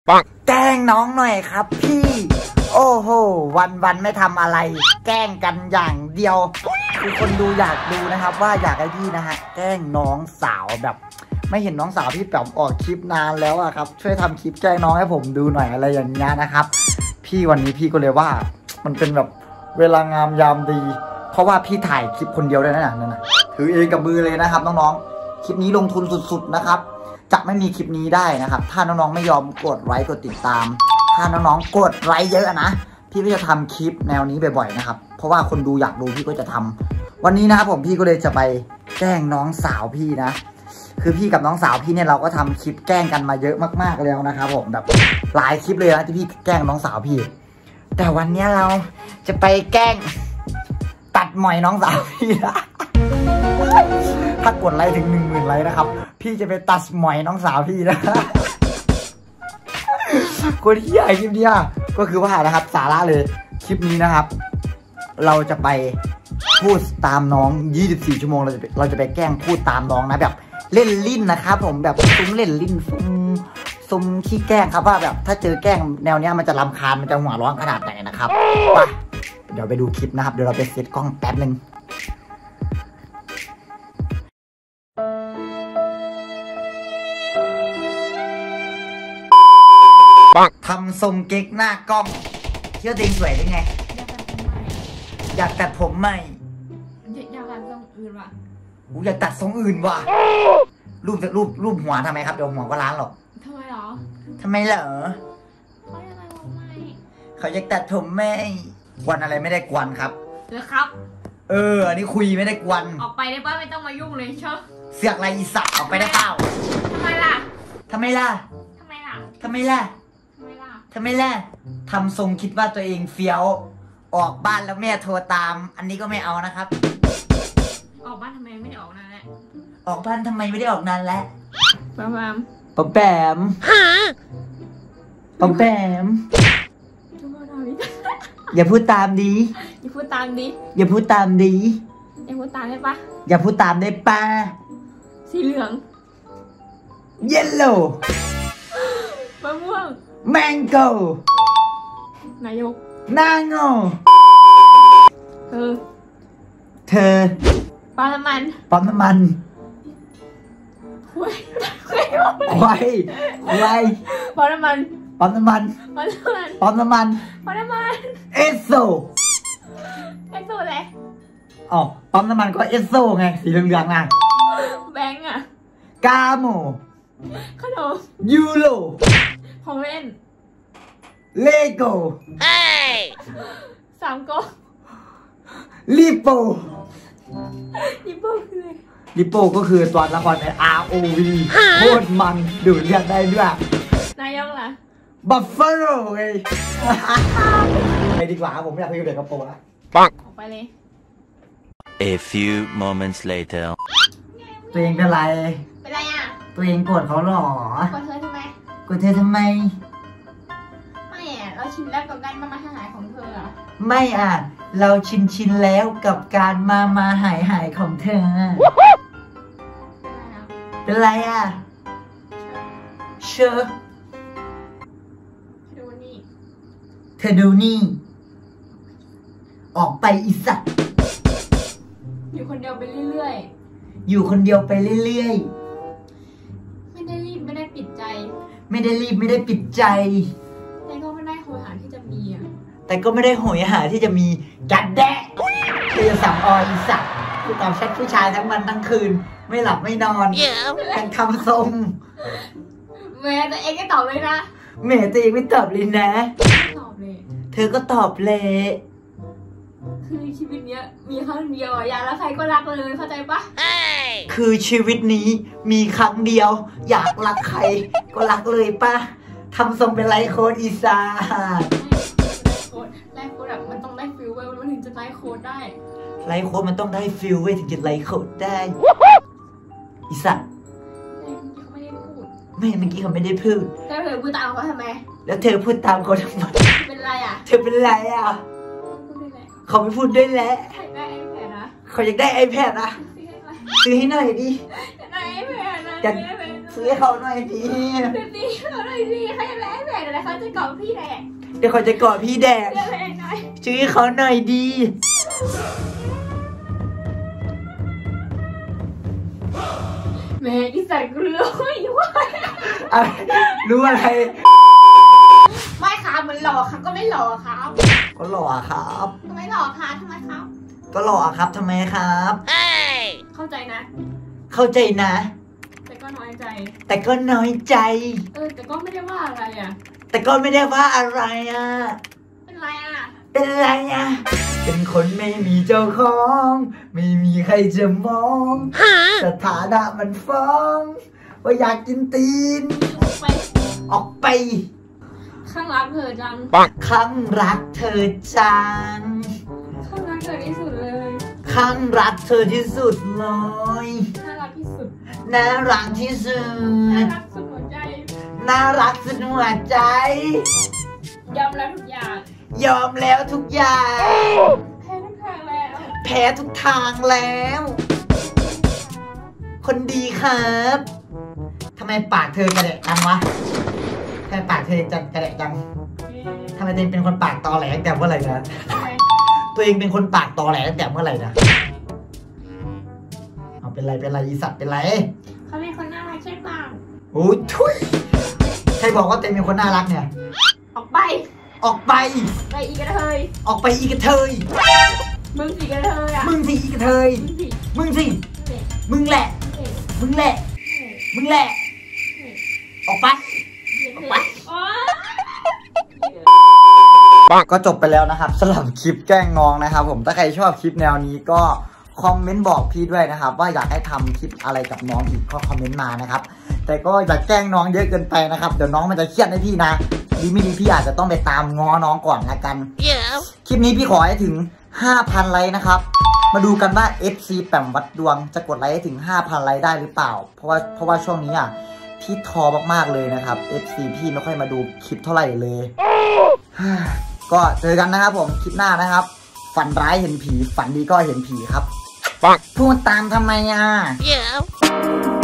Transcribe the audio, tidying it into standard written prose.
แกล้งน้องหน่อยครับพี่โอ้โหวันไม่ทำอะไรแกล้งกันอย่างเดียวคือคนดูอยากดูนะครับว่าอยากให้พี่นะฮะแกล้งน้องสาวแบบไม่เห็นน้องสาวพี่แป๋มออกคลิปนานแล้วอะครับช่วยทำคลิปแกล้งน้องให้ผมดูหน่อยอะไรอย่างเงี้ยนะครับพี่วันนี้พี่ก็เลยว่ามันเป็นแบบเวลางามยามดีเพราะว่าพี่ถ่ายคลิปคนเดียวได้นั่นน่ะถือเองกับมือเลยนะครับน้องๆคลิปนี้ลงทุนสุดๆนะครับจะไม่มีคลิปนี้ได้นะครับถ้าน้องๆไม่ยอมกดไลค์กดติดตามถ้าน้องๆกดไลค์เยอะนะพี่ก็จะทำคลิปแนวนี้บ่อยๆนะครับเพราะว่าคนดูอยากดูพี่ก็จะทำวันนี้นะครับผมพี่ก็เลยจะไปแกล้งน้องสาวพี่นะคือพี่กับน้องสาวพี่เนี่ยเราก็ทำคลิปแกล้งกันมาเยอะมากๆแล้วนะครับผมแบบหลายคลิปเลยนะที่พี่แกล้งน้องสาวพี่แต่วันนี้เราจะไปแกล้งตัดหมอยน้องสาวพี่นะถ้ากดไลค์ถึง 10,000 ไลค์นะครับพี่จะไปตัดหมอยน้องสาวพี่นะคนที่ใหญ่คลิปนี้ก็คือว่านะครับสาระเลยคลิปนี้นะครับเราจะไปพูดตามน้อง24 ชั่วโมงเราจะไปแกล้งพูดตามน้องนะแบบเล่นลิ้นนะครับผมแบบซุ้มเล่นลิ้นซุ้มขี้แกล้งครับว่าแบบถ้าเจอแกล้งแนวเนี้ยมันจะรำคาญมันจะหัวร้อนขนาดไหนนะครับไปเดี๋ยวไปดูคลิปนะครับเดี๋ยวเราไปเซตกล้องแป๊บนึงทำทรงเก๊กหน้ากล้องเที่ยวเต็งสวยได้ไงอยากตัดผมใหม่อยากตัดทรงอื่นว่ะอยากตัดทรงอื่นว่ะรูปหัวทำไมครับเดี๋ยวหัวก็ล้านหรอกทำไมเหรอเขาอะไรวะไม่เขาอยากตัดผมไม่กวนอะไรไม่ได้กวนครับเหรอครับอันนี้คุยไม่ได้กวนออกไปได้ป่ะไม่ต้องมายุ่งเลยเชอะเสือกอะไรอีสัตว์ออกไปได้เปล่าทำไมล่ะทำไมล่ะทำทรงคิดว่าตัวเองเฟี้ยวออกบ้านแล้วแม่โทรตามอันนี้ก็ไม่เอานะครับออกบ้านทำไมไม่ได้ออกนานแล้วออกบ้านทำไมไม่ได้ออกนานแล้วปอมอย่าพูดตามดีอย่าพูดตามได้ปะอย่าพูดตามได้ปะสีเหลืองเยลโล่มะม่วงแมงโก้นายกนางโง่เธอปั๊มน้ำมันควายปั๊มน้ำมันเอสโซเลยอ๋อปั๊มน้ำมันก็เอสโซไงสีเหลืองๆนะแบงก์กาโมขนมยูโรของเล่นเลโก้ 3 ก๊กลิโปคืออะไรลิโปก็คือตัวละครใน ROV โคตรมันดูเรียกได้ด้วยนายกล่ะบัฟฟาโลไงไปดีกว่าผมไม่อยากไปอยู่เด็กกระโปรงละปังออกไปเลย A few moments later ตัวเองเป็นไรอ่ะตัวเองโกรธเขาหรอกดเธอทำไมไม่เราชินแล้วกับการมาหายของเธอไม่เราชินแล้วกับการมาหายของเธอเป็นไรเชื่อเธอดูนี่ออกไปอีสัตว์อยู่คนเดียวไปเรื่อยไม่ได้รีบไม่ได้ปิดใจแต่ก็ไม่ได้โหยหาที่จะมีจัดแดะคือสับออีสัตว์คือตอบแชทผู้ชายทั้งวันทั้งคืนไม่หลับไม่นอนกันทำทรงแม่ตัวเองก็ตอบเลยนะแม่ตัวเองไม่ตอบเลยนะตอบเลยเธอก็ตอบเลยคือชีวิตเนี้ยมีครั้งเดียวอยากรักใครก็รักเลยเข้าใจปะคือชีวิตนี้มีครั้งเดียวอยากรักใครก็รักเลยปะทำทรงเป็นไลฟ์โค้ดอีสานไลฟ์โค้ดแบบมันต้องได้ฟิลเว้ยมันถึงจะไลฟ์โค้ดได้ไลฟ์โค้ดมันต้องได้ฟิลเว้ยถึงจะไลฟ์โค้ดได้อีสานเขาไม่ได้พูดเมื่อกี้เขาไม่ได้พูดแล้วเธอพูดตามเขาทำไมแล้วเธอพูดตามเขาทำไมเป็นไรเธอเป็นไรเขาไม่พูดด้วยแหละเขาอยากได้ iPad นะซื้อให้หน่อยดิอยากได้ iPad อยากซื้อให้เขาหน่อยดิซื้อให้เขาหน่อยดิใครอยากได้ iPad จะเกาะพี่แดกเดี๋ยวเขาจะกอดพี่แดกเรื่องอะไรหน่อยช่วยเขาหน่อยดีแม่อีสัตว์กูรู้อยู่ว่าอะไรรู้อะไรไม่ครับมันหล่อครับก็ไม่หล่อครับก็หล่อครับก็ไม่หล่อครับทำไมครับก็หล่อครับทำไมครับเข้าใจนะเข้าใจนะแต่ก็น้อยใจแต่ก็น้อยใจแต่ก็ไม่ได้ว่าอะไรอ่ะแต่ก็ไม่ได้ว่าอะไรอ่ะเป็นไรอ่ะเป็นไรอ่ะ เป็นคนไม่มีเจ้าของ ไม่มีใครจะมองสถานะมันฟ้องว่าอยากกินตีนไปออกไปข้างรักเธอจังครั้งรักเธอจังข้างรักเธอที่สุดเลยครั้งรักเธอที่สุดเลยน่ารักที่สุดน่ารักที่สุดน่ารักสุดหัวใจน่ารักสุดหัวใจยอมรับทุกอย่างยอมแล้วทุกอย่างแพ้ทุกทางแล้วแพ้ทุกทางแล้ว คนดีครับทำไมปากเธอกระเดะจังวะทำไมปากเธอจะกระเดะจังทำไมตัวเองเป็นคนปากตอแหลตั้งแต่เมื่อไหร่นะตัวเองเป็นคนปากตอแหลตั้งแต่เมื่อไหร่นะเอาเป็นไรอีสัตว์เป็นไรเขาเป็นคนน่ารักใช่เปล่าโอ้ยทุยใครบอกว่าตัวเองเป็นคนน่ารักเนี่ยออกไปออกไปไปอีกกระเทยออกไปอีกระเทยมึงสิกระเทยอ่ะมึงสิอีกระเทยมึงสิมึงสิ มึงแหละ มึงแหละ มึงแหละ ออกไป ก็จบไปแล้วนะครับสำหรับคลิปแกล้งน้องนะครับผมถ้าใครชอบคลิปแนวนี้ก็คอมเมนต์บอกพี่ด้วยนะครับว่าอยากให้ทำคลิปอะไรกับน้องอีกก็คอมเมนต์มานะครับแต่ก็อย่าแกล้งน้องเยอะเกินไปนะครับเดี๋ยวน้องมันจะเครียดให้พี่นะดีไม่ดีพี่อาจจะต้องไปตามง้อน้องก่อนละกัน คลิปนี้พี่ขอให้ถึง 5,000 ไลค์นะครับมาดูกันว่า FC แปมวัดดวงจะกดไลค์ให้ถึง 5,000 ไลค์ได้หรือเปล่าเพราะว่าช่วงนี้อ่ะพี่ท้อมากๆเลยนะครับ FC พี่ไม่ค่อยมาดูคลิปเท่าไหร่เลยก็เจอกันนะครับผมคลิปหน้านะครับฝันร้ายเห็นผีฝันดีก็เห็นผีครับพูดตามทำไมอ่ะ